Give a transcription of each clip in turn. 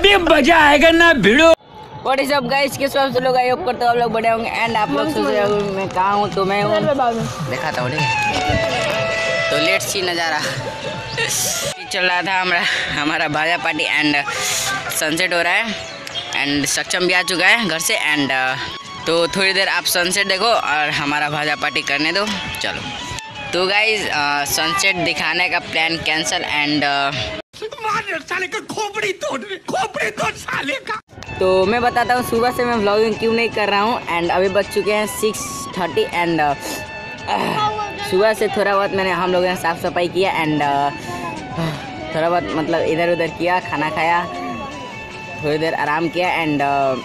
अभी मजा आएगा ना भिड़ो। व्हाट इज अप गाइस, किस वक्त लोग आई होप करते हो आप लोग बड़े होंगे। एंड आप लोग सोच रहे हो मैं कहाँ हूँ, तो मैं हूँ दिखाता हूँ। तो लेट्स सी नज़ारा चल रहा था हमारा भाजा पार्टी एंड सनसेट हो रहा है एंड सक्षम भी आ चुका है घर से। एंड तो थोड़ी देर आप सनसेट देखो और हमारा भाजा पार्टी करने दो। चलो तो गाइस सनसेट दिखाने का प्लान कैंसिल एंड साले का खोपड़ी तोड़ साले का। तो मैं बताता हूँ सुबह से मैं व्लॉगिंग क्यों नहीं कर रहा हूँ। एंड अभी बज चुके हैं 6:30 एंड सुबह से थोड़ा बहुत हम लोगों ने साफ़ सफाई किया एंड थोड़ा बहुत मतलब इधर उधर किया, खाना खाया, थोड़ी देर आराम किया। एंड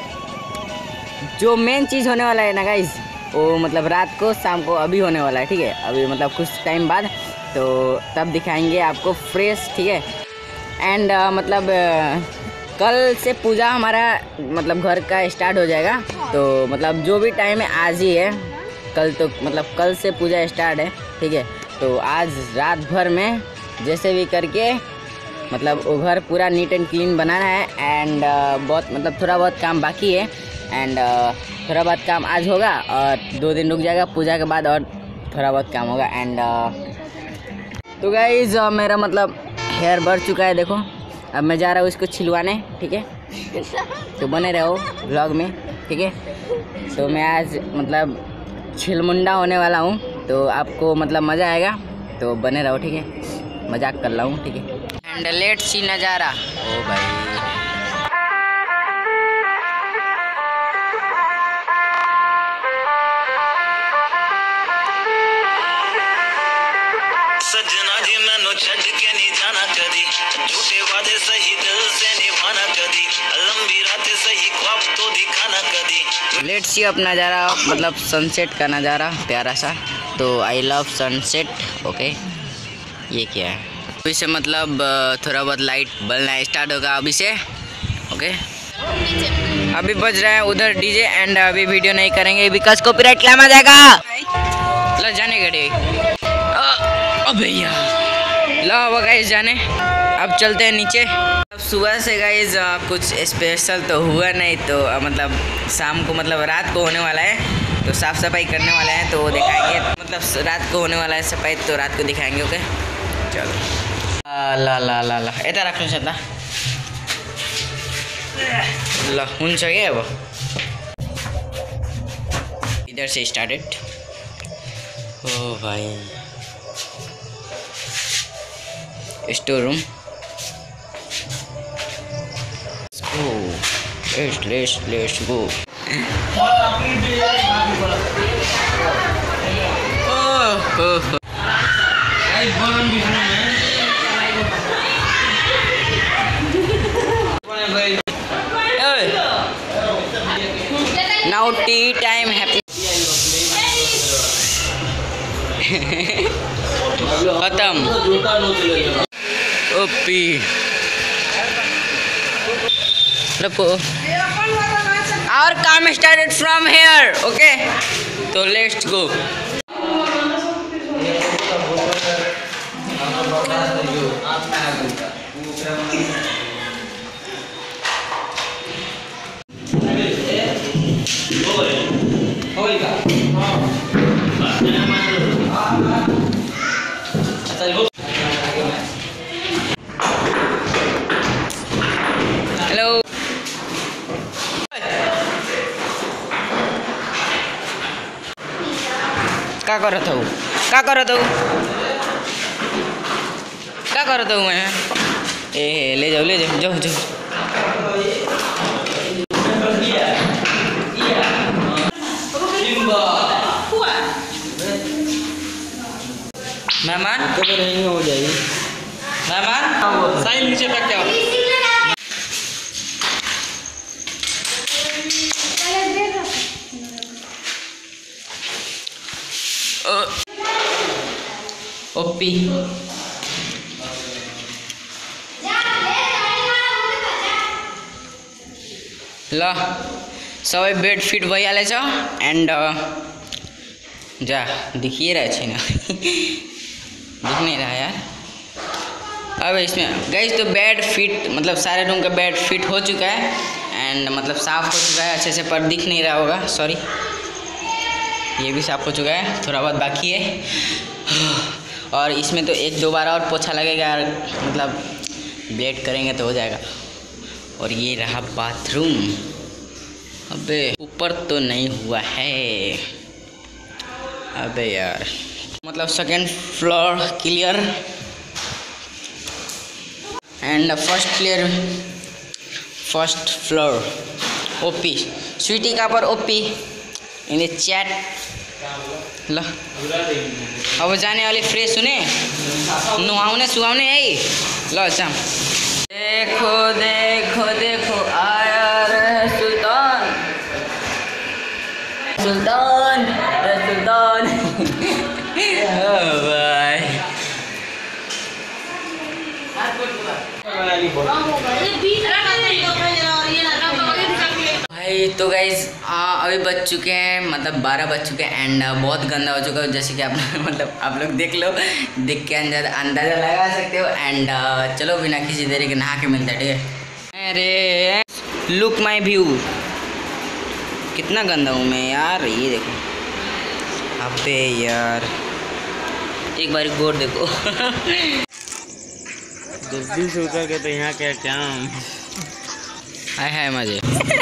जो मेन चीज़ होने वाला है ना गाइस, वो मतलब रात को शाम को अभी होने वाला है, ठीक है। अभी मतलब कुछ टाइम बाद तो तब दिखाएंगे आपको फ्रेश, ठीक है। एंड मतलब कल से पूजा हमारा मतलब घर का स्टार्ट हो जाएगा। तो मतलब जो भी टाइम है आज ही है, कल तो मतलब कल से पूजा स्टार्ट है, ठीक है। तो आज रात भर में जैसे भी करके मतलब वो घर पूरा नीट एंड क्लीन बनाना है। एंड बहुत मतलब थोड़ा बहुत काम बाकी है एंड थोड़ा बहुत काम आज होगा और 2 दिन रुक जाएगा पूजा के बाद और थोड़ा बहुत काम होगा। एंड तो गाइस मेरा मतलब हेयर बढ़ चुका है, देखो। अब मैं जा रहा हूँ इसको छिलवाने, ठीक है। तो बने रहो व्लॉग में, ठीक है। तो मैं आज मतलब छिलमुंडा होने वाला हूँ, तो आपको मतलब मज़ा आएगा, तो बने रहो, ठीक है। मजाक कर रहा हूँ, ठीक है। एंड लेट्स सी नज़ारा। ओ भाई सजना जी मैनू छड़ के नहीं जाना कदी, झूठे वादे सही दिल से निभाना कदी, लंबी रातें सही ख्वाब तो दिखाना कदी। लेट्स सी अब नज़ारा मतलब सनसेट का नज़ारा प्यारा सा। तो आई लव सनसेट, ओके। ये क्या है अभी से मतलब थोड़ा बहुत लाइट बलना स्टार्ट होगा अभी से, ओके। अभी बज रहा है उधर डीजे एंड अभी वीडियो नहीं करेंगे बिकॉज कॉपीराइट क्लेम आ जाएगा। ला जाने गए भैया, ला गाइस जाने। अब चलते हैं नीचे। अब सुबह से गाइस कुछ स्पेशल तो हुआ नहीं, तो मतलब शाम को मतलब रात को होने वाला है, तो साफ़ सफाई करने वाले हैं, तो दिखाएंगे। मतलब रात को होने वाला है सफाई, तो रात को दिखाएंगे, ओके। चलो ला ला ला ला ऐसा रखना चाहता ला हुन्छ क्या अब इधर से स्टार्टेड। ओ भाई store room, let's go. Now tea time happy। खत्म ओपी रखो और काम स्टार्टेड फ्रॉम हेयर, ओके। तो लेट्स गो। हेलो क्या कर रहा था मैं? ए ले जाओ जाओ। मेहमान तो नहीं हो जाएगी। मेहमान साइन नीचे तक क्या ओपी ल सबै बेड फिट भइहालेछ एंड जा देखिए रहे ना दिख नहीं रहा यार। अब इसमें गाइस तो बेड फिट मतलब सारे रूम का बेड फिट हो चुका है एंड मतलब साफ़ हो चुका है अच्छे से, पर दिख नहीं रहा होगा, सॉरी। ये भी साफ़ हो चुका है, थोड़ा बहुत बाकी है। और इसमें तो 1-2 बार और पोछा लगेगा, मतलब ब्लेड करेंगे तो हो जाएगा। और ये रहा बाथरूम। अबे ऊपर तो नहीं हुआ है, अबे यार। मतलब second floor clear and first floor ओपी। स्वीटी का पर ओपी इन द चैट। ल अब जाने वाली फ्रेश हुने नुहाउने सुहाउने है। ल जाम। देखो देखो देखो आया रे सुल्तान, सुल्तान रे सुल्तान। बाय। भाई तो गाइज अभी बज चुके हैं, मतलब 12 बज चुके हैं एंड बहुत गंदा हो चुका है, जैसे कि आप मतलब आप लोग देख लो, देख के अंदाज़ा लगा सकते हो। एंड चलो बिना किसी देरी के नहा के मिलता है, ठीक है। अरे लुक माई व्यू, कितना गंदा हूँ मैं यार, ये देखो। अबे यार एक बार गोर देखो। 10-20 रुपये के तो यहाँ क्या क्या है मजे।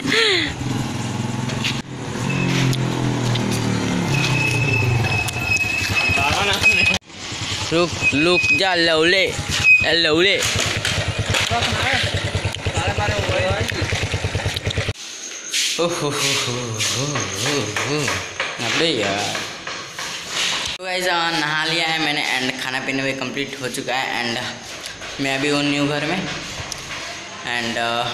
रुक लुक जा लौले लौले। अबे यार तो गाइस नहा लिया है मैंने एंड खाना पीना भी कंप्लीट हो चुका है एंड मैं अभी हूँ न्यू घर में एंड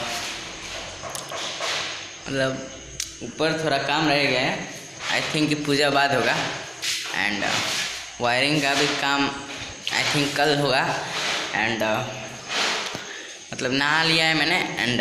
मतलब ऊपर थोड़ा काम रह गया है, आई थिंक पूजा बाद होगा एंड वायरिंग का भी काम आई थिंक कल होगा एंड मतलब नहा लिया है मैंने एंड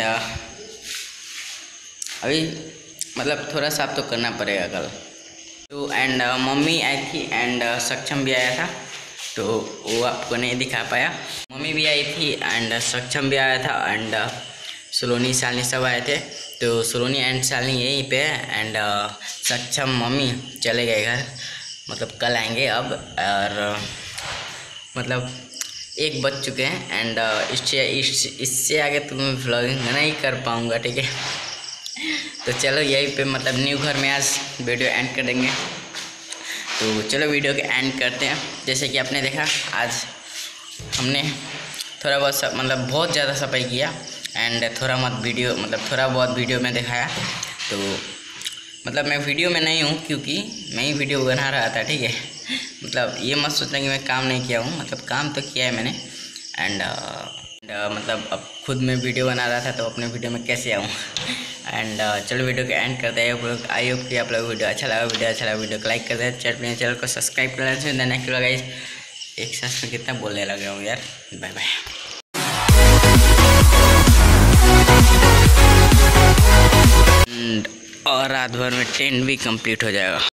अभी मतलब थोड़ा साफ तो करना पड़ेगा कल तो। एंड मम्मी आई थी एंड सक्षम भी आया था, तो वो आपको नहीं दिखा पाया। मम्मी भी आई थी एंड सक्षम भी आया था एंड सलोनी शालिनी सब आए थे। तो सलोनी एंड शालिनी यहीं पे एंड सक्षम मम्मी चले गए घर, मतलब कल आएंगे अब। और मतलब 1 बज चुके हैं एंड इससे आगे तो मैं व्लॉगिंग नहीं कर पाऊँगा, ठीक है। तो चलो यहीं पे मतलब न्यू घर में आज वीडियो एंड कर देंगे। तो चलो वीडियो के एंड करते हैं। जैसे कि आपने देखा आज हमने थोड़ा बहुत मतलब बहुत ज़्यादा सफाई किया एंड थोड़ा बहुत वीडियो में दिखाया। तो मतलब मैं वीडियो में नहीं हूँ क्योंकि मैं ही वीडियो बना रहा था, ठीक है। मतलब ये मत सोचना कि मैं काम नहीं किया हूँ, मतलब काम तो किया है मैंने एंड मतलब अब खुद मैं वीडियो बना रहा था तो अपने वीडियो में कैसे आऊँ। एंड चलो वीडियो को एंड करते हैं। आई होप कि आप लोग वीडियो अच्छा लगा, वीडियो को लाइक कर दें, चैनल को सब्सक्राइब कर दें। नेक्स्ट गाइस एक साथ में कितना बोलने लगा हूँ यार। Bye bye. और रात भर में 10 भी कंप्लीट हो जाएगा।